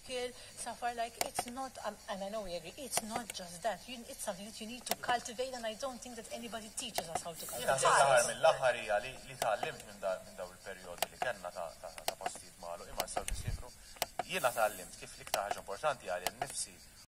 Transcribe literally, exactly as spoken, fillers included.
skill, suffer like it's not, um, and I know we agree, it's not just that. You, it's something that you need to cultivate, and I don't think that anybody teaches us how to cultivate. Jina mill-aħħar hija li tgħallimt minn dawn il-perjodi li kellna ta' postijiet magħluq imma nistgħu nisifru. Jiena tgħallimt kif l-iktar ħaġa importanti għalija nnifsi